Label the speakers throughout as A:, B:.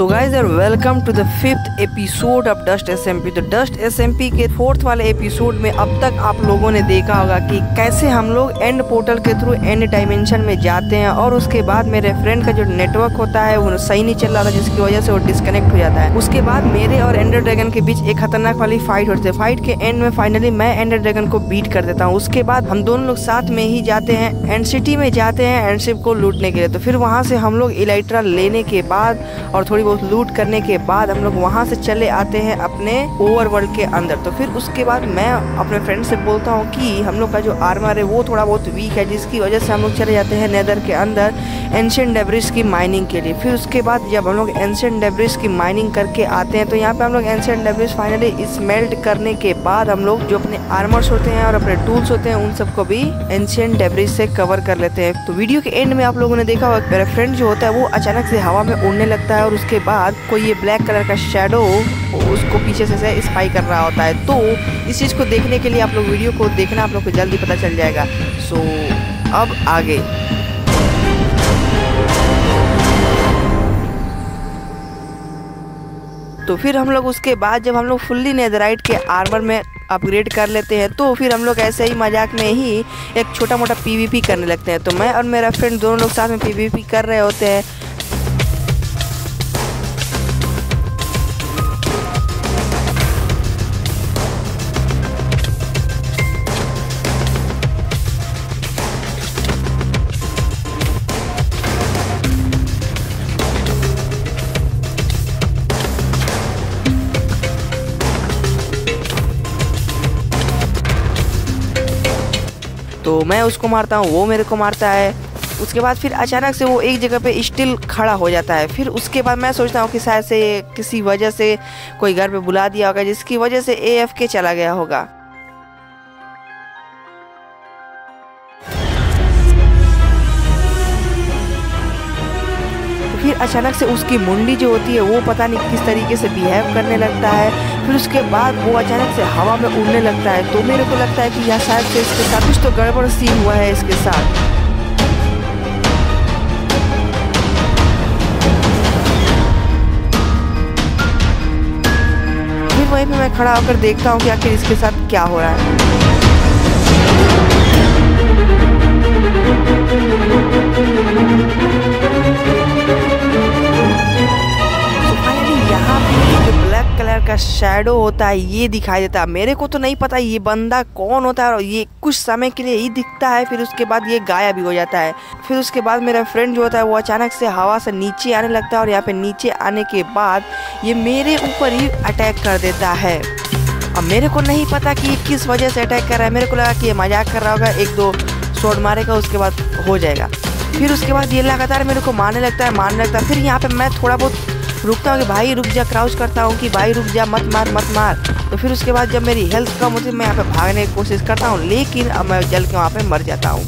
A: सो guys यार welcome to the 5th episode of dust SMP. तो dust SMP के 4th वाले एपिसोड में अब तक आप लोगों ने देखा होगा कि कैसे हम लोग एंड पोर्टल के थ्रू एंड डायमेंशन में जाते हैं और उसके बाद मेरे फ्रेंड का जो नेटवर्क होता है वो सही नहीं चल रहा था, जिसकी वजह से वो डिस्कनेक्ट हो जाता है। उसके बाद मेरे और एंडर ड्रैगन के बीच एक खतरनाक वाली फाइट होती है। फाइट के एंड में फाइनली मैं एंडर ड्रैगन को बीट कर देता हूँ। उसके बाद हम दोनों लोग साथ में ही जाते हैं एंड सिटी में, जाते हैं एंड शिप को लूटने के लिए। तो फिर वहाँ से हम लोग इलाइट्रा लेने के बाद और थोड़ी बहुत लूट करने के बाद हम लोग वहाँ से चले आते हैं अपने ओवरवर्ल्ड के अंदर। तो फिर उसके बाद मैं अपने फ्रेंड से बोलता हूँ कि हम लोग का जो आर्मर है वो थोड़ा बहुत वीक है, जिसकी वजह से हम लोग चले जाते हैं नेदर के अंदर एंशिएंट डेब्रिस की माइनिंग के लिए। फिर उसके बाद जब हम लोग एंशिएंट डेब्रिस की माइनिंग करके आते हैं तो यहाँ पे हम लोग एंशिएंट डेब्रिस फाइनली स्मेल्ट करने के बाद हम लोग जो अपने आर्मर्स होते हैं और अपने टूल्स होते हैं उन सबको भी एंशिएंट डेब्रिस से कवर कर लेते हैं। तो वीडियो के एंड में आप लोगों ने देखा होगा मेरा फ्रेंड जो होता है वो अचानक से हवा में उड़ने लगता है और उसके बाद कोई ये ब्लैक कलर का शैडो उसको पीछे से स्पाई कर रहा होता है। तो इस चीज़ को देखने के लिए आप लोग वीडियो को देखना, आप लोग को जल्दी पता चल जाएगा। सो अब आगे तो फिर हम लोग उसके बाद जब हम लोग फुल्ली नेदराइट के आर्मर में अपग्रेड कर लेते हैं तो फिर हम लोग ऐसे ही मजाक में ही एक छोटा मोटा पीवीपी करने लगते हैं। तो मैं और मेरा फ्रेंड दोनों लोग साथ में पीवीपी कर रहे होते हैं। तो मैं उसको मारता हूँ, वो मेरे को मारता है। उसके बाद फिर अचानक से वो एक जगह पे स्टिल खड़ा हो जाता है। फिर उसके बाद मैं सोचता हूँ कि शायद से किसी वजह से कोई घर पे बुला दिया होगा, जिसकी वजह से AFK चला गया होगा। फिर अचानक से उसकी मुंडी जो होती है वो पता नहीं किस तरीके से बिहेव करने लगता है। फिर उसके बाद वो अचानक से हवा में उड़ने लगता है। तो मेरे को लगता है कि यह शायद से इसके साथ कुछ तो गड़बड़ सीन हुआ है इसके साथ। फिर वहीं पे मैं खड़ा होकर देखता हूँ कि आखिर इसके साथ क्या हो रहा है। यहाँ पे जो ब्लैक कलर का शैडो होता है ये दिखाई देता है। मेरे को तो नहीं पता ये बंदा कौन होता है और ये कुछ समय के लिए ही दिखता है, फिर उसके बाद ये गायब भी हो जाता है। फिर उसके बाद मेरा फ्रेंड जो होता है वो अचानक से हवा से नीचे आने लगता है और यहाँ पे नीचे आने के बाद ये मेरे ऊपर ही अटैक कर देता है। अब मेरे को नहीं पता कि ये किस वजह से अटैक कर रहा है। मेरे को लगा कि ये मजाक कर रहा होगा, एक दो शॉट मारेगा उसके बाद हो जाएगा। फिर उसके बाद ये लगातार मेरे को मारने लगता है। फिर यहाँ पे मैं थोड़ा बहुत रुकता हूँ कि भाई रुक जा, क्राउच करता हूँ कि भाई रुक जा, मत मार। तो फिर उसके बाद जब मेरी हेल्थ कम होती है मैं यहाँ पे भागने की कोशिश करता हूँ, लेकिन अब मैं जल के वहाँ पे मर जाता हूँ।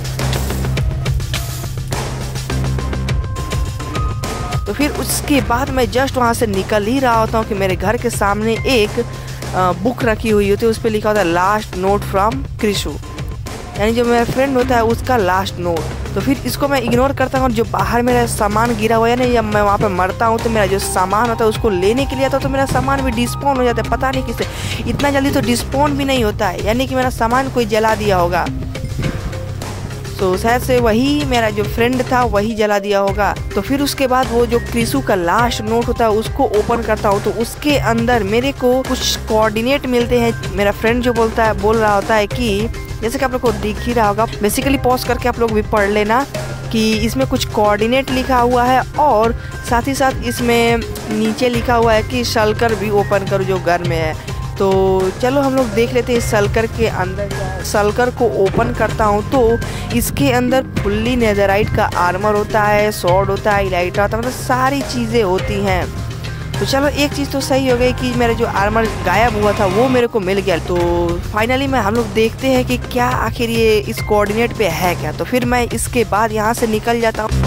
A: तो फिर उसके बाद मैं जस्ट वहाँ से निकल ही रहा होता हूँ कि मेरे घर के सामने एक बुक रखी हुई होती है, उस पर लिखा होता है लास्ट नोट फ्रॉम क्रिशु, यानी जो मेरा फ्रेंड होता है उसका लास्ट नोट। तो फिर इसको मैं इग्नोर करता हूँ। जो बाहर मेरा सामान गिरा हुआ है ना, जब मैं वहाँ पे मरता हूँ तो मेरा जो सामान होता है उसको लेने के लिए आता है तो मेरा सामान भी डिस्पॉन हो जाता है। पता नहीं किससे, इतना जल्दी तो डिस्पॉन भी नहीं होता है, यानी कि मेरा सामान कोई जला दिया होगा। तो शायद से वही मेरा जो फ्रेंड था वही जला दिया होगा। तो फिर उसके बाद वो जो क्रिशु का लास्ट नोट होता है उसको ओपन करता हूँ तो उसके अंदर मेरे को कुछ कोऑर्डिनेट मिलते हैं। मेरा फ्रेंड जो बोल रहा होता है कि जैसे कि आप लोग को दिख ही रहा होगा, बेसिकली पॉज करके आप लोग भी पढ़ लेना कि इसमें कुछ कोऑर्डिनेट लिखा हुआ है और साथ ही साथ इसमें नीचे लिखा हुआ है कि शल्कर भी ओपन करो जो घर में है। तो चलो हम लोग देख लेते हैं इस शल्कर के अंदर। शल्कर को ओपन करता हूँ तो इसके अंदर फुल्ली नेदराइट का आर्मर होता है, स्वॉर्ड होता है, इलाइट्रा होता है, मतलब सारी चीज़ें होती हैं। तो चलो एक चीज़ तो सही हो गई कि मेरा जो आर्मर गायब हुआ था वो मेरे को मिल गया। तो फाइनली हम लोग देखते हैं कि क्या आखिर ये इस कोऑर्डिनेट पे है क्या। तो फिर मैं इसके बाद यहाँ से निकल जाता हूँ।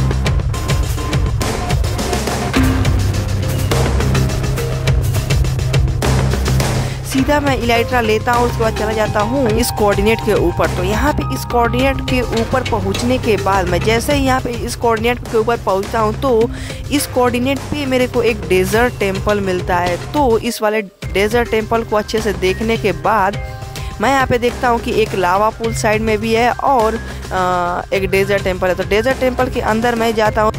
A: सीधा मैं इलाइट्रा लेता हूँ, उसके बाद चला जाता हूँ इस कोऑर्डिनेट के ऊपर। तो यहाँ पे इस कोऑर्डिनेट के ऊपर पहुँचने के बाद मैं जैसे ही यहाँ पे इस कोऑर्डिनेट के ऊपर पहुँचता हूँ तो इस कोऑर्डिनेट पे मेरे को एक डेजर्ट टेम्पल मिलता है। तो इस वाले डेजर्ट टेम्पल को अच्छे से देखने के बाद मैं यहाँ पे देखता हूँ कि एक लावा पूल साइड में भी है और एक डेजर्ट टेम्पल है। तो डेजर्ट टेम्पल के अंदर मैं जाता हूँ।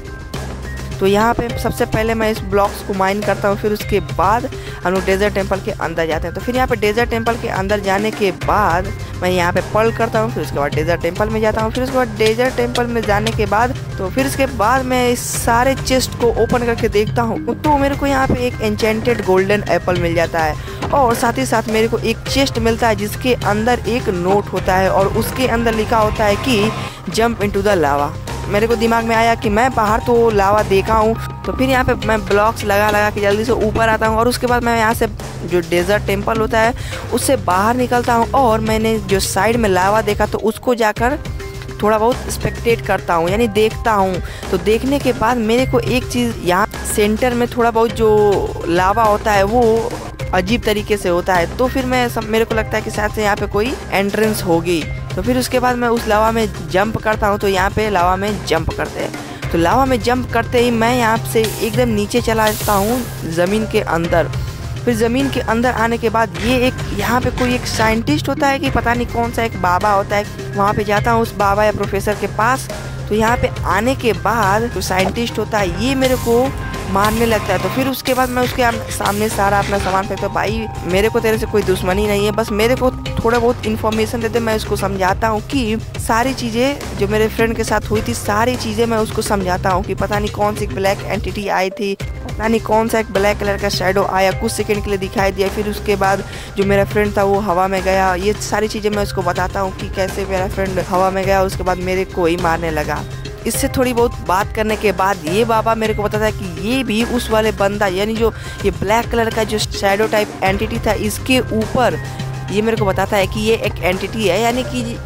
A: तो यहाँ पे सबसे पहले मैं इस ब्लॉक्स को माइन करता हूँ, फिर उसके बाद हम लोग डेजर्ट टेम्पल के अंदर जाते हैं। तो फिर यहाँ पे डेजर्ट टेम्पल के अंदर जाने के बाद मैं यहाँ पे पर्ल करता हूँ, फिर उसके बाद डेजर्ट टेम्पल में जाता हूँ। फिर उसके बाद डेजर्ट टेम्पल में जाने के बाद फिर उसके बाद मैं इस सारे चेस्ट को ओपन करके देखता हूँ तो मेरे को यहाँ पे एक एन्चेंटेड गोल्डन एप्पल मिल जाता है और साथ ही साथ मेरे को एक चेस्ट मिलता है जिसके अंदर एक नोट होता है और उसके अंदर लिखा होता है कि जंप इनटू द लावा। मेरे को दिमाग में आया कि मैं बाहर तो लावा देखा हूँ, तो फिर यहाँ पे मैं ब्लॉक्स लगा के जल्दी से ऊपर आता हूँ और उसके बाद मैं यहाँ से जो डेजर्ट टेम्पल होता है उससे बाहर निकलता हूँ और मैंने जो साइड में लावा देखा तो उसको जाकर थोड़ा बहुत स्पेक्टेट करता हूँ, यानी देखता हूँ। तो देखने के बाद मेरे को एक चीज़ यहाँ सेंटर में थोड़ा बहुत जो लावा होता है वो अजीब तरीके से होता है। तो फिर मेरे को लगता है कि शायद से यहाँ पे कोई एंट्रेंस होगी। तो फिर उसके बाद मैं उस लावा में जंप करता हूँ। तो यहाँ पे लावा में जंप करते हैं। तो लावा में जंप करते ही मैं यहाँ से एकदम नीचे चला जाता हूँ ज़मीन के अंदर। फिर ज़मीन के अंदर आने के बाद ये एक यहाँ पे कोई एक साइंटिस्ट होता है कि पता नहीं कौन सा एक बाबा होता है, वहाँ पे जाता हूँ उस बाबा या प्रोफेसर के पास। तो यहाँ पे आने के बाद जो साइंटिस्ट होता है ये मेरे को मारने लगता है। तो फिर उसके बाद मैं उसके सामने सारा अपना सामान फेंकता हूँ। भाई मेरे को तेरे से कोई दुश्मनी नहीं है, बस मेरे को थोड़ा बहुत इन्फॉर्मेशन देते। मैं उसको समझाता हूँ कि सारी चीज़ें जो मेरे फ्रेंड के साथ हुई थी सारी चीज़ें मैं उसको समझाता हूँ कि पता नहीं कौन सी ब्लैक एंटिटी आई थी, पता नहीं कौन सा एक ब्लैक कलर का शैडो आया, कुछ सेकंड के लिए दिखाई दिया, फिर उसके बाद जो मेरा फ्रेंड था वो हवा में गया। ये सारी चीज़ें मैं उसको बताता हूँ कि कैसे मेरा फ्रेंड हवा में गया, उसके बाद मेरे को ही मारने लगा। इससे थोड़ी बहुत बात करने के बाद ये बाबा मेरे को बताता है कि ये भी उस वाले बंदा, यानी जो ये ब्लैक कलर का जो शैडो टाइप एंटिटी था इसके ऊपर ये मेरे को बताता है कि ये एक एंटिटी है, यानी कि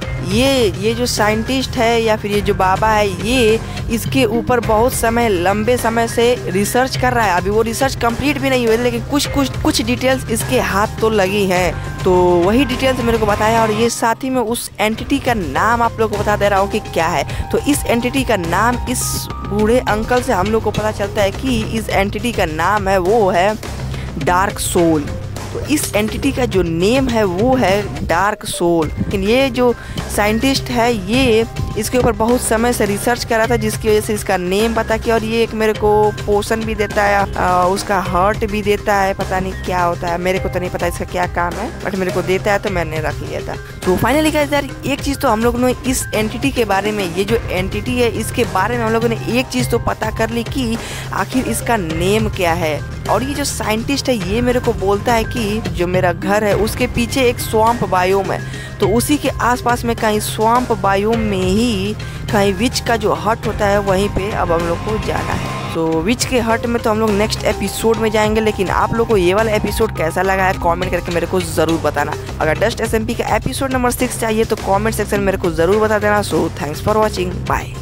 A: ये जो साइंटिस्ट है या फिर ये जो बाबा है ये इसके ऊपर बहुत लंबे समय से रिसर्च कर रहा है। अभी वो रिसर्च कंप्लीट भी नहीं हुई लेकिन कुछ डिटेल्स इसके हाथ तो लगी हैं। तो वही डिटेल्स मेरे को बताया और ये साथ ही में उस एंटिटी का नाम आप लोगों को बता दे रहा हूँ कि क्या है। तो इस एंटिटी का नाम इस बूढ़े अंकल से हम लोग को पता चलता है कि इस एंटिटी का नाम है वो है डार्क सोल। तो इस एंटिटी का जो नेम है वो है डार्क सोल। लेकिन ये जो साइंटिस्ट है ये इसके ऊपर बहुत समय से रिसर्च कर रहा था जिसकी वजह से इसका नेम पता किया और ये एक मेरे को पोशन भी देता है, उसका हार्ट भी देता है, पता नहीं क्या होता है, मेरे को तो नहीं पता इसका क्या काम है बट मेरे को देता है तो मैंने रख लिया था। तो फाइनली गाइस यार एक चीज़ तो हम लोगों ने इस एंटिटी के बारे में, ये जो एंटिटी है इसके बारे में हम लोगों ने एक चीज़ तो पता कर ली कि आखिर इसका नेम क्या है। और ये जो साइंटिस्ट है ये मेरे को बोलता है कि जो मेरा घर है उसके पीछे एक स्वैम्प बायोम है, तो उसी के आसपास में कहीं स्वैम्प बायोम में ही कहीं विच का जो हट होता है वहीं पे अब हम लोग को जाना है। तो विच के हट में तो हम लोग नेक्स्ट एपिसोड में जाएंगे, लेकिन आप लोग को ये वाला एपिसोड कैसा लगा है कमेंट करके मेरे को ज़रूर बताना। अगर डस्ट SMP का एपिसोड नंबर 6 चाहिए तो कमेंट सेक्शन में मेरे को ज़रूर बता देना। So thanks for watching, bye.